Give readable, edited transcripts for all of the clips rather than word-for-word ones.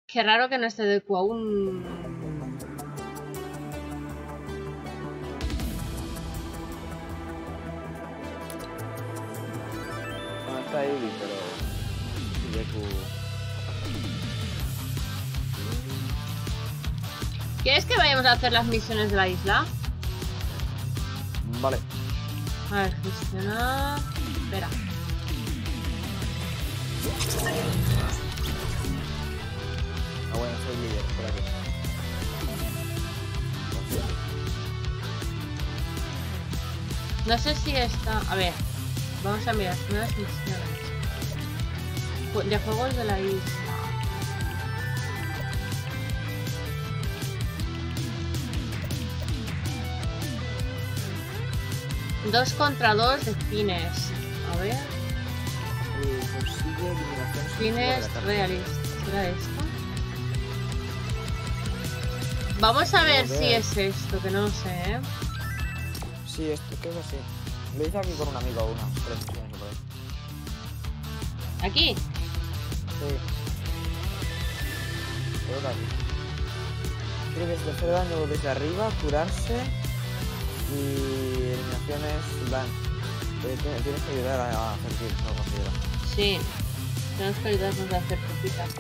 Qué raro que no esté de Q aún. No está Eevee, pero... Deku... ¿Quieres que vayamos a hacer las misiones de la isla? Vale. A ver, gestionar... Espera. Ah, bueno, soy líder, por aquí. No sé si está... A ver. Vamos a mirar nuevas misiones. De juegos de la isla. 2 contra 2 de fines. A ver. Consigue eliminación Fines realistas. ¿Será esto? Vamos a ver si es esto, que no lo sé, ¿eh? Sí, esto creo que sí. Lo hice aquí con un amigo unas 3 misiones por ahí. ¿Aquí? Sí. Creo que aquí. Creo que es de hacer daño desde arriba, curarse y eliminaciones van. Tienes que ayudar a hacer kills, no considero. Sí. Tenemos que ayudarnos a hacer cositas.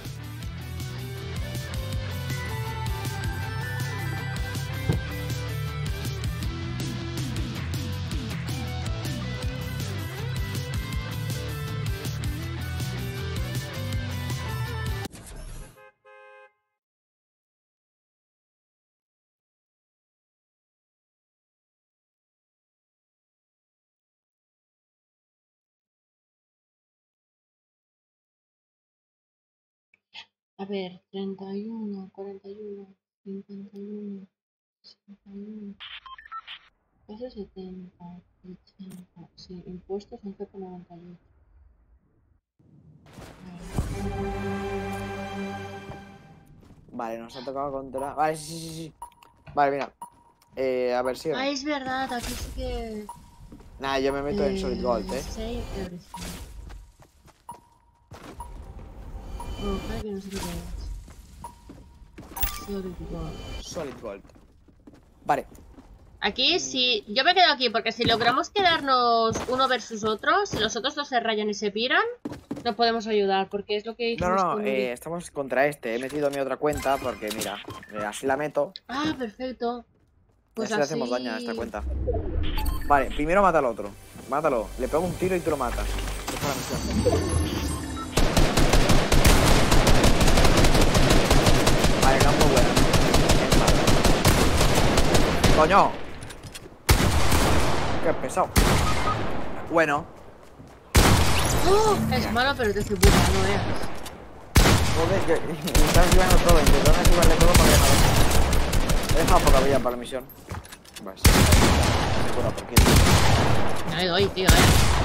A ver, 31, 41, 51, 61, casi 70, 80. Sí, impuestos 11,98. Vale, nos ha tocado contra... Vale, sí. Vale, mira. A ver, sí. Ah, es verdad, aquí sí que... Nah, yo me meto en Solid Gold, Save everything. Oh, para que no sé qué es. Solid Gold. Solid Gold. Vale. Aquí sí, yo me quedo aquí porque si logramos quedarnos uno versus otro, si los otros dos se rayan y se piran, no podemos ayudar porque es lo que hicimos No, con... estamos contra este. He metido mi otra cuenta porque, mira, así la meto. Ah, perfecto. Pues así le hacemos daño a esta cuenta. Vale, primero mata al otro. Mátalo. Le pego un tiro y tú lo matas. Esa es la misión. Vale, campo bueno. ¡Coño! ¡Qué pesado! Bueno. Es malo, pero te hace puta, no veas. Joder, que estás llevando todo. Intentando activarle todo para que no lo... He dejado poca vida para la misión. Vale, se cura por kill. No le doy, tío,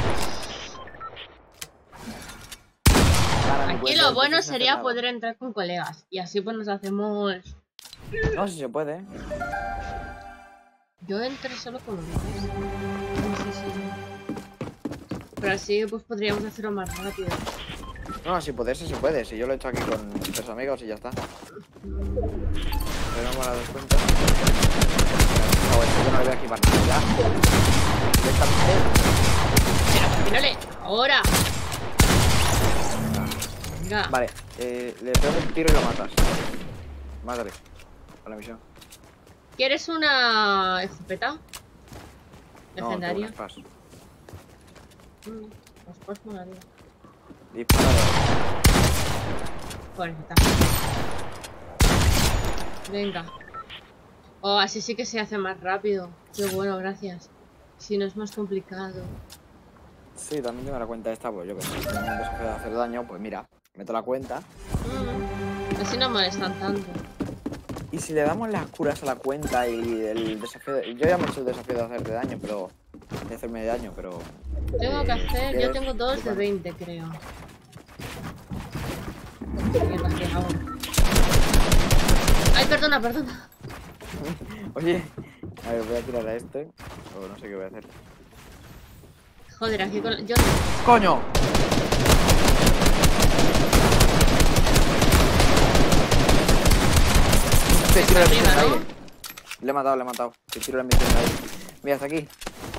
Aquí lo bueno sería poder entrar con colegas. Y así pues nos hacemos... No, si se puede. Yo entré solo con uno. Sí. Pero así pues podríamos hacerlo más rápido. No, si poderse se puede. Si yo lo he hecho aquí con 3 amigos y ya está. Tenemos las 2 cuentas. No, esto yo no le voy a equipar nada ya. Directamente. Pero tírale, ahora. Venga. Vale, le pego un tiro y lo matas. Mátale. A la misión. ¿Quieres una escopeta? Legendaria. No, tengo un Pues molaría. Dispara. Por está. Venga. Oh, así sí que se hace más rápido. Qué bueno, gracias. Si no es más complicado. Sí, también tengo la cuenta esta, pues yo que sé. Si tengo un desafío de hacer daño, pues mira, meto la cuenta. Así no molestan tanto. Y si le damos las curas a la cuenta y el desafío de... Yo ya me he hecho el desafío de hacerte daño, pero... De hacerme daño, pero... Tengo que hacer... Yo tengo 2 de 20, creo. Ay, perdona. Oye, a ver, voy a tirar a este. O no sé qué voy a hacer. Joder, aquí con... Yo... ¡Coño! te tiro la arriba, misión de ¿no? aire. Le he matado. Te tiro la misión de aire. Mira, hasta aquí.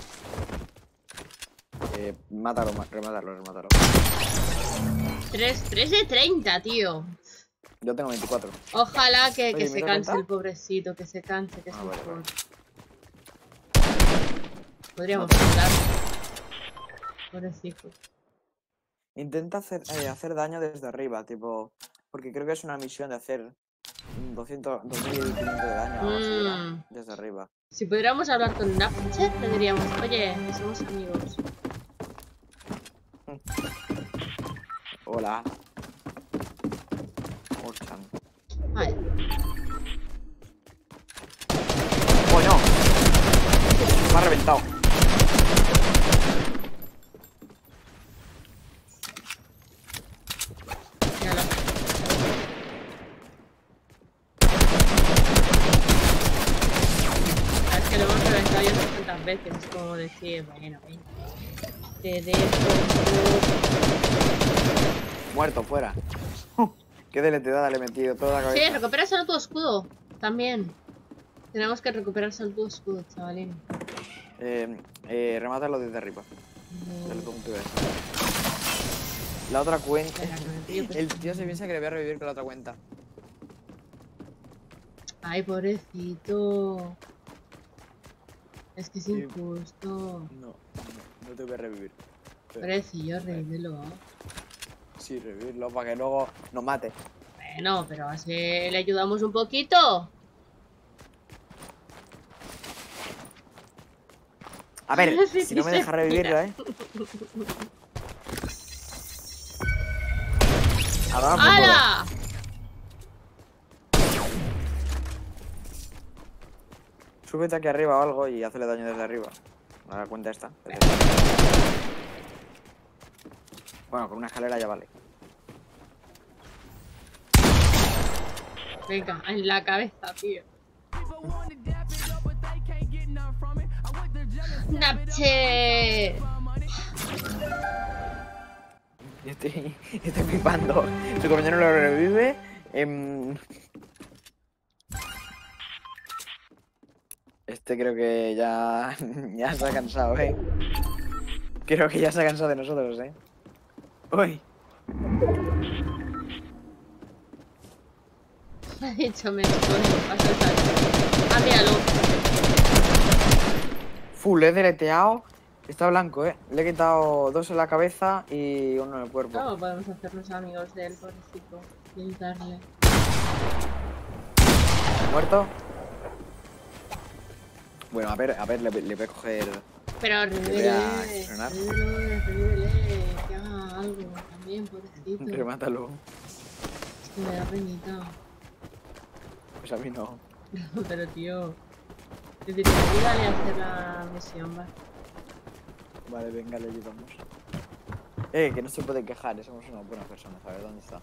Remátalo. 3 de 30, tío. Yo tengo 24. Ojalá que Oye, se ¿mira canse cuánta? el pobrecito, que se canse, que es Vale. mejor. Podríamos Mátalo. ayudar. Pobrecito. Intenta hacer daño desde arriba, tipo... Porque creo que es una misión de hacer 2500 de daño o algo así, ¿verdad? Desde arriba. Si pudiéramos hablar con Napchat, le diríamos, oye, que somos amigos. Hola. Orchan. Ay, ¡Oh, no! Me ha reventado. míralo. Es que lo hemos reventado ya 300 veces, es como decir, bueno, venga. Te dejo. Muerto, fuera. Qué deleteada le he metido toda la Sí, cabeza. recupera solo tu escudo. También. Tenemos que recuperar solo tu escudo, chavalín. Remátalo desde arriba. Del punto de vista. La otra cuenta. Espera, que me pillo, pues. El tío se piensa que le voy a revivir con la otra cuenta. Ay, pobrecito. Es que es Sí. injusto. No te voy a revivir. Pobrecillo, revívelo. Sí, revivirlo para que luego nos mate. Bueno, pero así le ayudamos un poquito. A ver, Sí, si no me sí, deja revivirlo, mira. A dar por culo. ¡Hala! Súbete aquí arriba o algo y hazle daño desde arriba. A la cuenta esta. Bueno, con una escalera ya vale. Venga, en la cabeza, tío. Napche. Estoy flipando. Su compañero lo revive. Este creo que ya se ha cansado, Creo que ya se ha cansado de nosotros, Uy. Me ha dicho, me escondo. Pasa el salto. Ah, míralo. Le he deleteado. Está blanco, Le he quitado 2 en la cabeza y 1 en el cuerpo. ¿Cómo podemos hacernos amigos de él, pobrecito? Y ayudarle. ¿Muerto? Bueno, a ver, le voy a coger... Pero voy a revívele, accionar. revívele, que haga algo también, pobrecito. Remátalo. Es que me da penita. Pues a mí no. Pero tío, te diría, ayúdale a hacer la misión, va. Vale, venga, le ayudamos. Que no se puede quejar, somos unas buenas personas. A ver, ¿dónde está?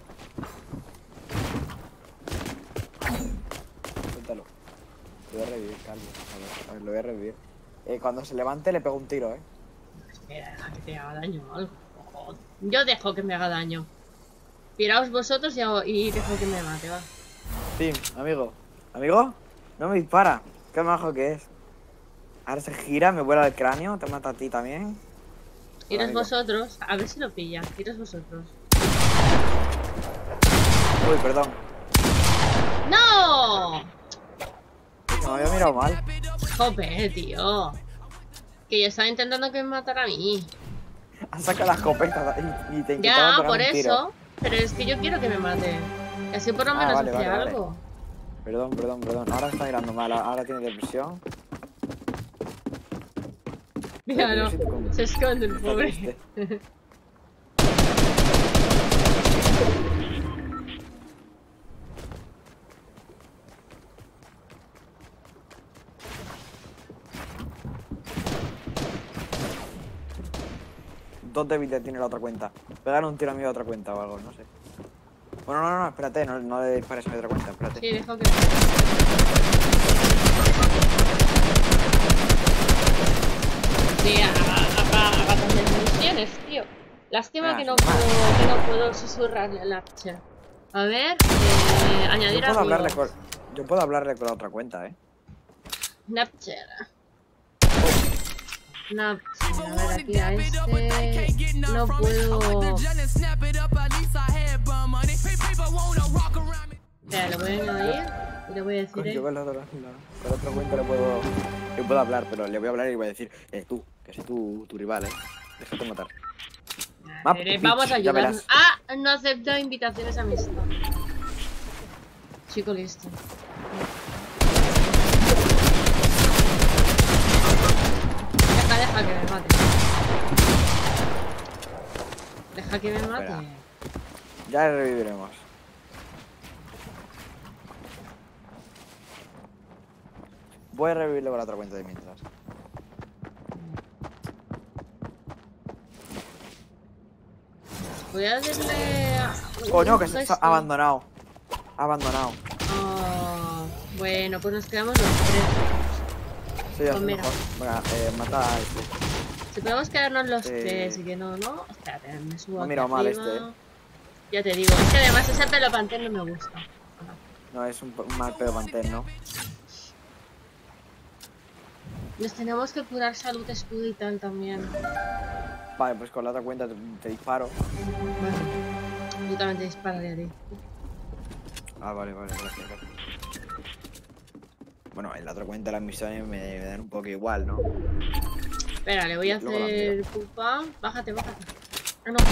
Suéltalo. Lo voy a revivir, Carlos. A ver, lo voy a revivir. Cuando se levante le pego un tiro, Espera, deja que te haga daño o algo. Joder. Yo dejo que me haga daño. Piraos vosotros y dejo que me mate, va. Sí, amigo. ¿Amigo? No me dispara. Qué majo que es. Ahora se gira, me vuela el cráneo, te mata a ti también. Iros amigo. vosotros, a ver si lo pilla. Iros vosotros. Uy, perdón. ¡No! Se me había mirado mal. Joder, tío. Que yo estaba intentando que me matara a mí. Has sacado la escopeta y te intentaba Ya, pegar por un tiro. eso. Pero es que yo quiero que me mate. Y así por lo Ah, menos vale, hacía vale, algo. Perdón. Ahora está mirando mal, ahora tiene depresión. Míralo, Pero sí te se esconde el Está pobre. triste. Dos de vida tiene la otra cuenta. Pegar un tiro a mi otra cuenta o algo, no sé. Bueno, no, espérate, no le dispares a mi otra cuenta, espérate. Sí, dejo que... Sí, haga también misiones, tío. Lástima que no puedo susurrarle al Archer. A ver, añadir No puedo hablarle amigos. Yo puedo hablarle con la otra cuenta, Snapchat. Snapchat. A ver, aquí a este. No puedo. Espera, lo voy a añadir y le voy a decir. Yo con la otra cuenta le puedo hablar, pero le voy a hablar y le voy a decir, tú, que soy tu rival, déjate matar. Vamos a ayudarnos. Ah, no acepta invitaciones a amistad. Chico listo. Deja que me mate. Deja que me mate. Espera. Ya reviviremos. Voy a revivirlo con la otra cuenta de mientras. Voy a darle a... Coño, que se está abandonado. Abandonado. Oh, bueno, pues nos quedamos los tres. Sí, Pues es mira. mejor. Venga, mata a este. Si podemos quedarnos los tres y que no, espérate, me subo No aquí mira mal arriba. Ya te digo, es que además ese pelo pantén no me gusta. No, es un mal pedo mantén, ¿no? Nos tenemos que curar salud, escudo y tal también. Vale, pues con la otra cuenta te disparo. Vale. Yo también te dispararé a ti. Ah, vale, gracias. Bueno, en la otra cuenta las misiones me dan un poco igual, ¿no? Espera, le voy a hacer culpa. Bájate. Ah, no.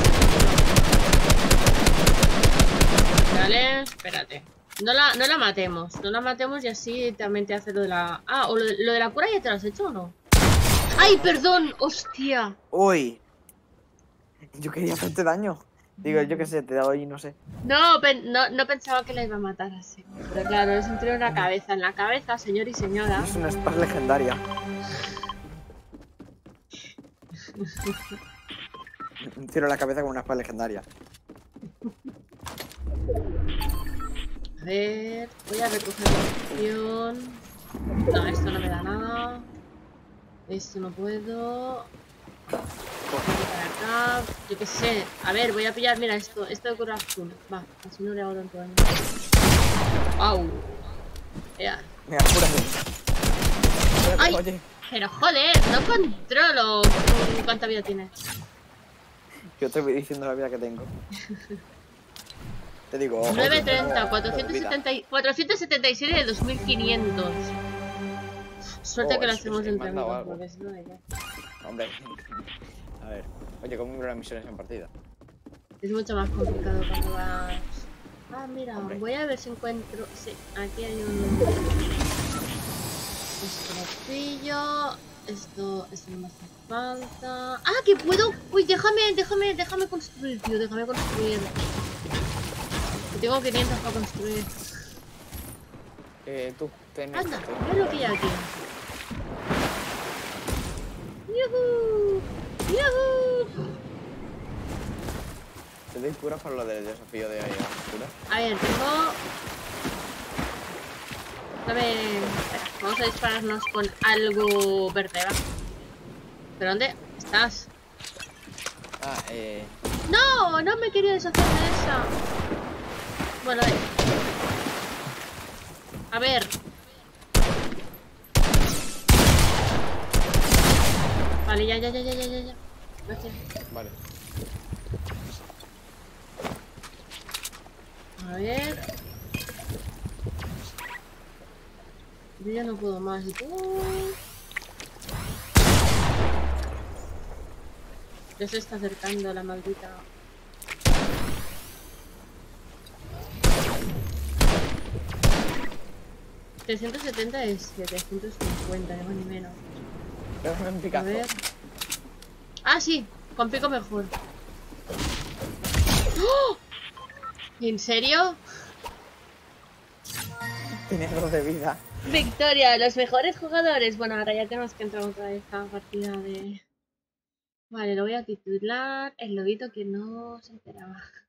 Vale, espérate. No la matemos y así también te hace lo de la... Ah, o lo de la cura ya te lo has hecho o no. ¡Ay, perdón! ¡Hostia! ¡Uy! Yo quería hacerte daño. Digo, yo qué sé, te doy, no sé. No pensaba que la iba a matar así. Pero claro, es un tiro en la cabeza. En la cabeza, señor y señora. Es una espada legendaria. Un tiro en la cabeza con una espada legendaria. A ver, voy a recoger la opción. No, esto no me da nada. Esto no puedo. Para acá, yo qué sé. A ver, voy a pillar, mira esto de cura azul. Va, así no le hago tanto daño. ¡Au! Ya. Mira, apúrate. ¡Ay! Oye, Pero joder, no controlo cuánta vida tiene. yo te voy diciendo la vida que tengo. Te digo... 930, 477 de 2500. Suerte que lo hacemos entre amigos, porque si no de ya. Hombre, a ver. Oye, ¿cómo miran las misiones en partida? Es mucho más complicado cuando vas... Ah, mira, Hombre. voy a ver si encuentro... Sí, aquí hay un... Esto lo pillo... Esto no me hace falta... ¡Ah, que puedo! Uy, déjame construir, tío, déjame construir. Que tengo 500 para construir. Tú, ten... Anda, mira lo que hay aquí. ¡Yuhu! ¡Yuhu! ¿Te doy curas para lo del desafío de ahí? ¿Curas? A ver, tengo... Dame... Espera, vamos a dispararnos con algo verde, va. ¿Pero dónde estás? Ah, ¡No! No me quería deshacer de esa. Bueno, a ver. Vale, ya. Gracias. vale. A ver. Yo ya no puedo más. ¿Y tú? Ya se está acercando la maldita. $370 es 750, ni más ni menos. Déjame un A picazo. ver. Ah, sí, con pico mejor. ¡Oh! ¿En serio? Tienes 2 de vida. Victoria, los mejores jugadores. Bueno, ahora ya tenemos que entrar otra vez a partida de... Vale, lo voy a titular El lobito que no se enteraba.